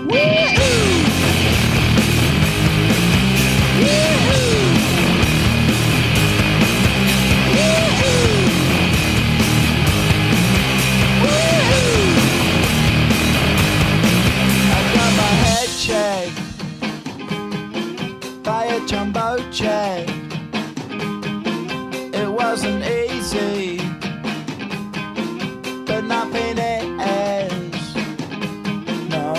By a jumbo jet. It wasn't easy, but nothing is. No.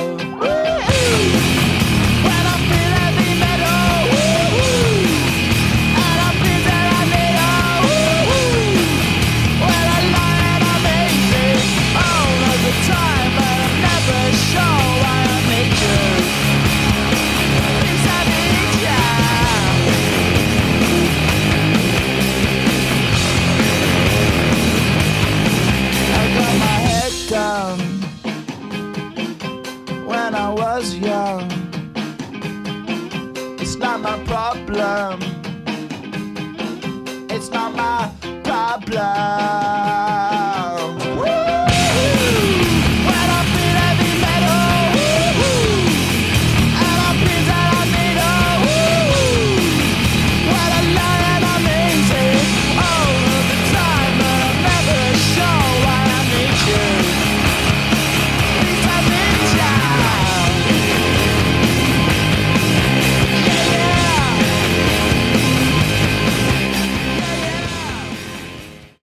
When I feel heavy metal, and I feel that I need when I lie and I'm easy all of the time, but I'm never sure why I need you. When I was young, it's not my problem. It's not my problem.